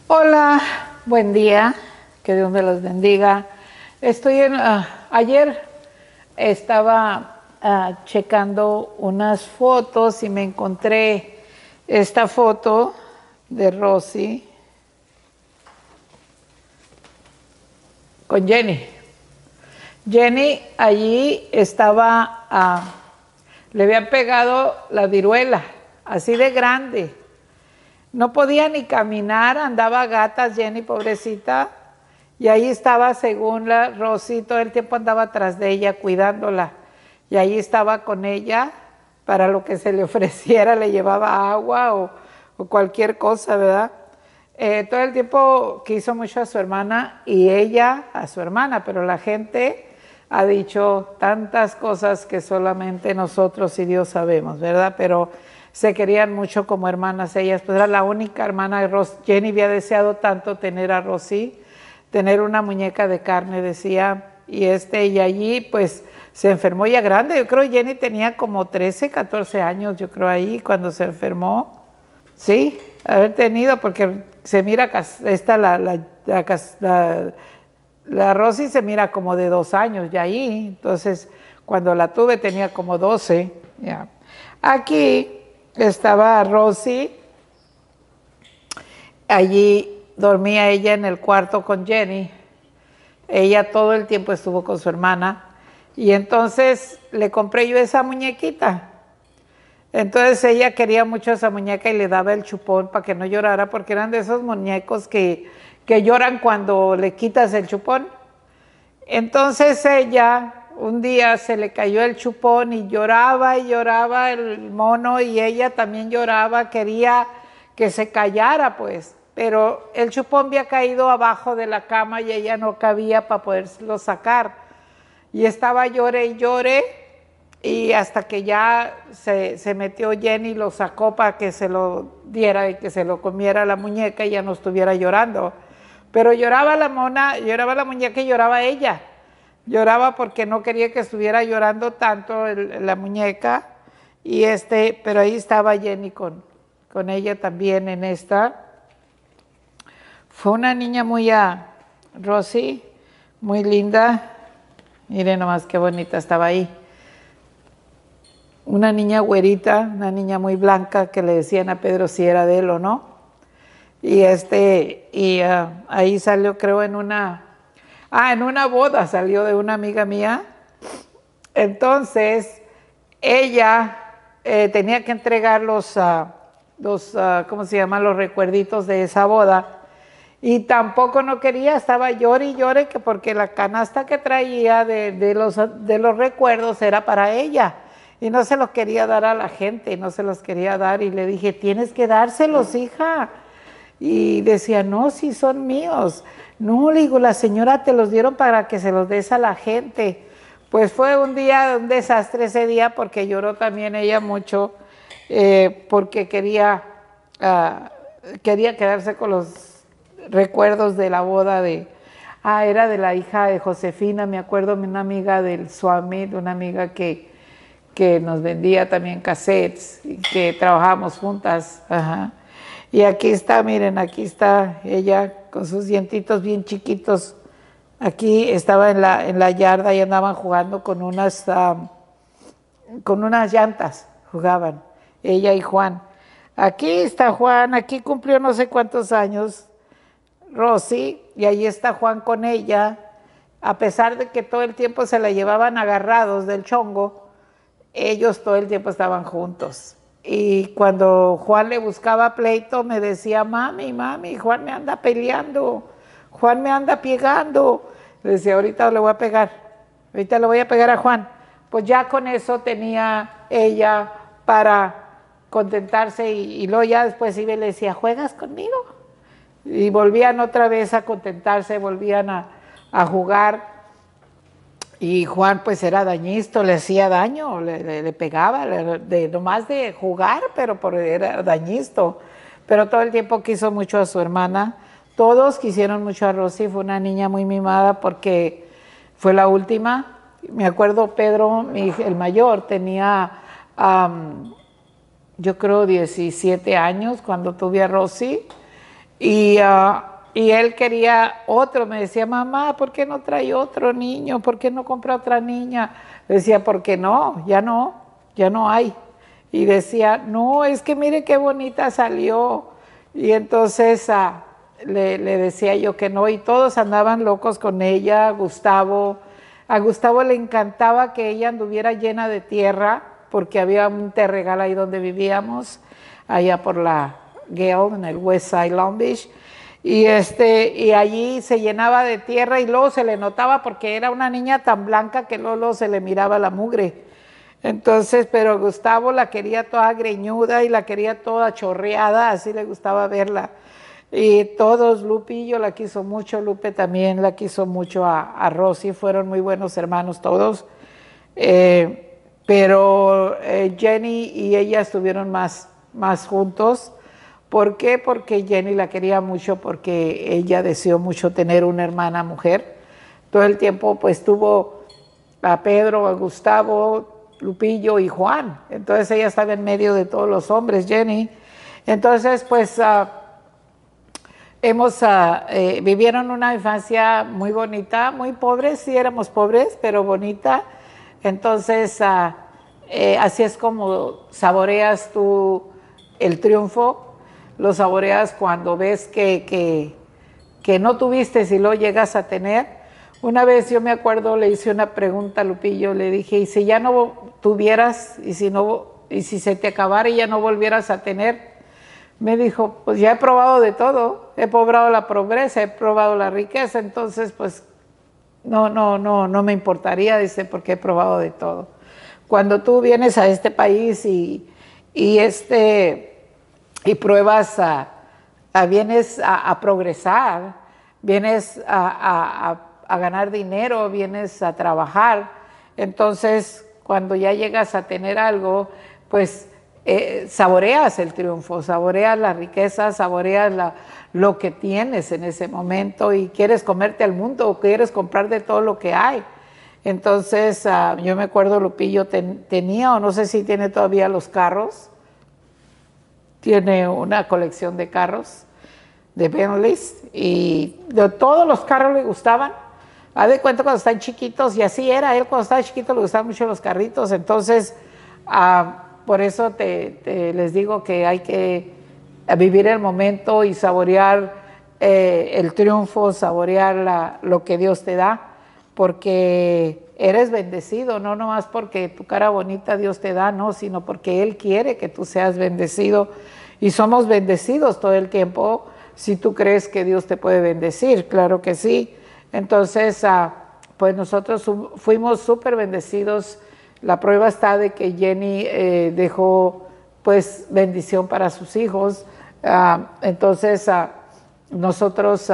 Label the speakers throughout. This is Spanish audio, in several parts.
Speaker 1: Hola, buen día, que Dios me los bendiga. Ayer estaba checando unas fotos y me encontré esta foto de Rosy con Jenny. Jenny allí le habían pegado la viruela, así de grande. No podía ni caminar, andaba a gatas Jenny, pobrecita, y ahí estaba, según la Rosy, todo el tiempo andaba atrás de ella, cuidándola, y ahí estaba con ella, para lo que se le ofreciera, le llevaba agua o cualquier cosa, ¿verdad? Todo el tiempo quiso mucho a su hermana, y ella a su hermana, pero la gente ha dicho tantas cosas que solamente nosotros y Dios sabemos, ¿verdad? Pero se querían mucho como hermanas ellas, pues era la única hermana de Rosy. Jenny había deseado tanto tener a Rosy, tener una muñeca de carne, decía, y allí pues se enfermó ya grande. Yo creo que Jenny tenía como 13, 14 años, yo creo, ahí cuando se enfermó. Sí, haber tenido, porque se mira, la Rosy se mira como de 2 años ya ahí, entonces cuando la tuve tenía como 12, ya. Aquí estaba Rosy, allí dormía ella en el cuarto con Jenny. Ella todo el tiempo estuvo con su hermana y entonces le compré yo esa muñequita. Entonces ella quería mucho esa muñeca y le daba el chupón para que no llorara, porque eran de esos muñecos que lloran cuando le quitas el chupón. Entonces ella, un día se le cayó el chupón y lloraba el mono, y ella también lloraba, quería que se callara pues, pero el chupón había caído abajo de la cama y ella no cabía para poderlo sacar. Y estaba llore y llore, y hasta que ya se metió Jenny y lo sacó para que se lo diera y que se lo comiera la muñeca y ya no estuviera llorando. Pero lloraba la mona, lloraba la muñeca y lloraba ella. Lloraba porque no quería que estuviera llorando tanto la muñeca. Pero ahí estaba Jenny con ella también en esta. Fue una niña Rosy, muy linda. Miren nomás qué bonita estaba ahí. Una niña güerita, una niña muy blanca, que le decían a Pedro si era de él o no. Y ahí salió, creo, en una boda salió de una amiga mía. Entonces ella tenía que entregar ¿cómo se llaman? Los recuerditos de esa boda. Y tampoco no quería, estaba llore y llore, que porque la canasta que traía de los recuerdos era para ella. Y no se los quería dar a la gente, no se los quería dar. Y le dije, tienes que dárselos, hija. Y decía, no, sí son míos. No, le digo, la señora te los dieron para que se los des a la gente. Pues fue un desastre ese día, porque lloró también ella mucho, porque quería quedarse con los recuerdos de la boda era de la hija de Josefina, me acuerdo, una amiga del Suamit, una amiga que nos vendía también cassettes y que trabajábamos juntas. Ajá. Y aquí está, miren, aquí está ella con sus dientitos bien chiquitos. Aquí estaba en la yarda y andaban jugando con unas llantas, jugaban, ella y Juan. Aquí está Juan, aquí cumplió no sé cuántos años Rosy, y ahí está Juan con ella, a pesar de que todo el tiempo se la llevaban agarrados del chongo, ellos todo el tiempo estaban juntos. Y cuando Juan le buscaba pleito, me decía, mami, Juan me anda peleando, Juan me anda pegando. Le decía, ahorita le voy a pegar, ahorita le voy a pegar a Juan. Pues ya con eso tenía ella para contentarse, y luego ya después iba y le decía, ¿juegas conmigo? Y volvían otra vez a contentarse, volvían a jugar. Y Juan pues era dañisto, le hacía daño, le pegaba, nomás de jugar, pero era dañisto. Pero todo el tiempo quiso mucho a su hermana. Todos quisieron mucho a Rosy, fue una niña muy mimada porque fue la última. Me acuerdo Pedro, el mayor, tenía yo creo 17 años cuando tuve a Rosy. Y él quería otro, me decía, mamá, ¿por qué no trae otro niño? ¿Por qué no compra otra niña? Le decía, porque no, ya no hay. Y decía, no, es que mire qué bonita salió. Y entonces le decía yo que no, y todos andaban locos con ella, Gustavo. A Gustavo le encantaba que ella anduviera llena de tierra, porque había un terregal ahí donde vivíamos, allá por la Gale, en el West Side Long Beach. Y allí se llenaba de tierra y luego se le notaba porque era una niña tan blanca que luego se le miraba la mugre. Entonces, pero Gustavo la quería toda greñuda y la quería toda chorreada, así le gustaba verla. Y todos, Lupillo la quiso mucho, Lupe también la quiso mucho a Rosy, fueron muy buenos hermanos todos. Pero Jenny y ella estuvieron más juntos. ¿Por qué? Porque Jenny la quería mucho, porque ella deseó mucho tener una hermana mujer. Todo el tiempo pues tuvo a Pedro, a Gustavo, Lupillo y Juan. Entonces ella estaba en medio de todos los hombres, Jenny. Entonces pues vivieron una infancia muy bonita, muy pobres, sí éramos pobres, pero bonita. Entonces así es como saboreas tú el triunfo. Lo saboreas cuando ves que no tuviste y lo llegas a tener. Una vez yo me acuerdo, le hice una pregunta a Lupillo, le dije, ¿y si ya no tuvieras, y si se te acabara y ya no volvieras a tener? Me dijo, pues ya he probado de todo, he probado la pobreza, he probado la riqueza, entonces pues no me importaría, dice, porque he probado de todo. Cuando tú vienes a este país y pruebas vienes a progresar, vienes a ganar dinero, vienes a trabajar, entonces cuando ya llegas a tener algo, pues saboreas el triunfo, saboreas la riqueza, saboreas lo que tienes en ese momento y quieres comerte al mundo o quieres comprar de todo lo que hay. Entonces yo me acuerdo Lupillo tenía, o no sé si tiene todavía los carros, tiene una colección de carros, de Bentleys, y de todos los carros le gustaban. Haz de cuenta cuando están chiquitos, y así era, él cuando estaba chiquito le gustaban mucho los carritos, entonces por eso les digo que hay que vivir el momento y saborear el triunfo, saborear lo que Dios te da, porque eres bendecido, no nomás porque tu cara bonita Dios te da, no, sino porque Él quiere que tú seas bendecido, y somos bendecidos todo el tiempo si tú crees que Dios te puede bendecir, claro que sí. Entonces, pues nosotros fuimos súper bendecidos. La prueba está de que Jenny dejó pues bendición para sus hijos. Entonces, nosotros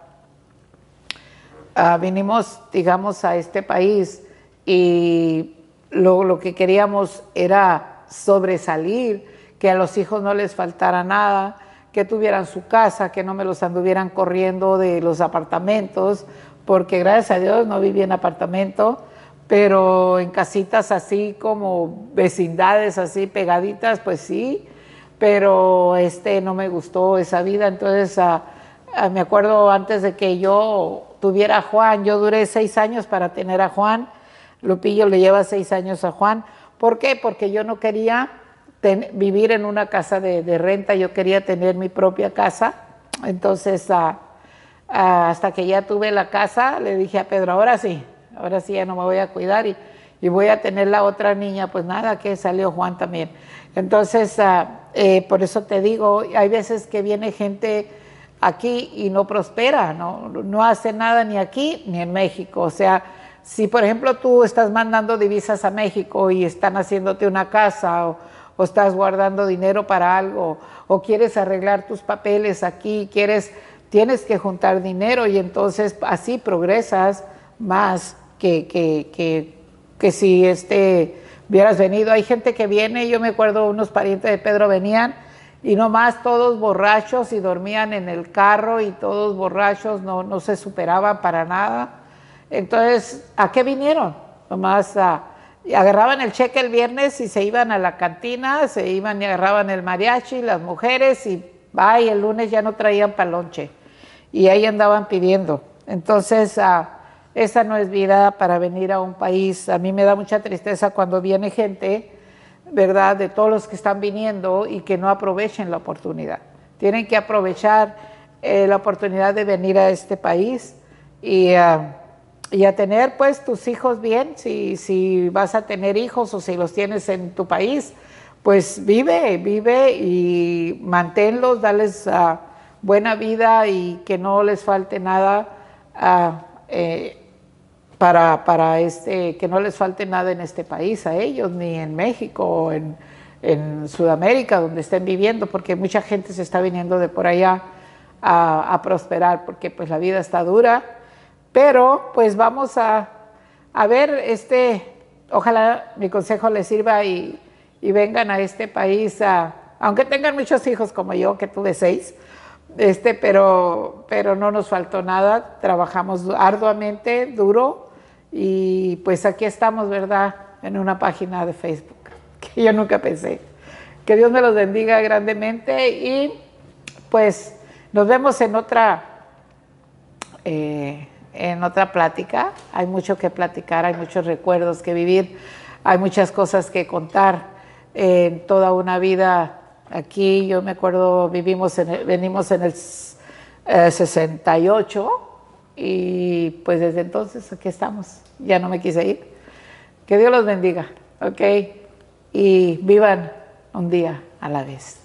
Speaker 1: vinimos, digamos, a este país y lo que queríamos era sobresalir, que a los hijos no les faltara nada, que tuvieran su casa, que no me los anduvieran corriendo de los apartamentos, porque gracias a Dios no viví en apartamento, pero en casitas así como vecindades así pegaditas, pues sí, pero no me gustó esa vida. Entonces me acuerdo antes de que yo tuviera a Juan, yo duré 6 años para tener a Juan. Lupillo le lleva 6 años a Juan. ¿Por qué? Porque yo no quería vivir en una casa de renta, yo quería tener mi propia casa. Entonces hasta que ya tuve la casa, le dije a Pedro, ahora sí ya no me voy a cuidar y voy a tener la otra niña. Pues nada, que salió Juan también. Entonces por eso te digo, hay veces que viene gente aquí y no prospera, no hace nada ni aquí ni en México. O sea, si por ejemplo tú estás mandando divisas a México y están haciéndote una casa o estás guardando dinero para algo, o quieres arreglar tus papeles aquí, tienes que juntar dinero, y entonces así progresas más que si hubieras venido. Hay gente que viene, yo me acuerdo unos parientes de Pedro venían y nomás todos borrachos y dormían en el carro y todos borrachos, no se superaban para nada. Entonces, ¿a qué vinieron? Nomás agarraban el cheque el viernes y se iban a la cantina, se iban y agarraban el mariachi, las mujeres, y Ay, el lunes ya no traían palonche y ahí andaban pidiendo. Entonces, esa no es vida para venir a un país. A mí me da mucha tristeza cuando viene gente, ¿verdad?, de todos los que están viniendo y que no aprovechen la oportunidad. Tienen que aprovechar la oportunidad de venir a este país y a tener pues tus hijos bien, si vas a tener hijos o si los tienes en tu país, pues vive y manténlos, dales buena vida y que no les falte nada que no les falte nada en este país a ellos, ni en México o en Sudamérica, donde estén viviendo, porque mucha gente se está viniendo de por allá a prosperar, porque pues la vida está dura, pero pues vamos a ver, ojalá mi consejo les sirva y vengan a este país, aunque tengan muchos hijos como yo, que tuve 6, pero no nos faltó nada, trabajamos arduamente, duro, y pues aquí estamos, ¿verdad?, en una página de Facebook, que yo nunca pensé. Que Dios me los bendiga grandemente y pues nos vemos en otra plática. Hay mucho que platicar, hay muchos recuerdos que vivir, hay muchas cosas que contar en toda una vida. Aquí yo me acuerdo, venimos en el 68 y pues desde entonces aquí estamos. Ya no me quise ir. Que Dios los bendiga, ¿ok? Y vivan un día a la vez.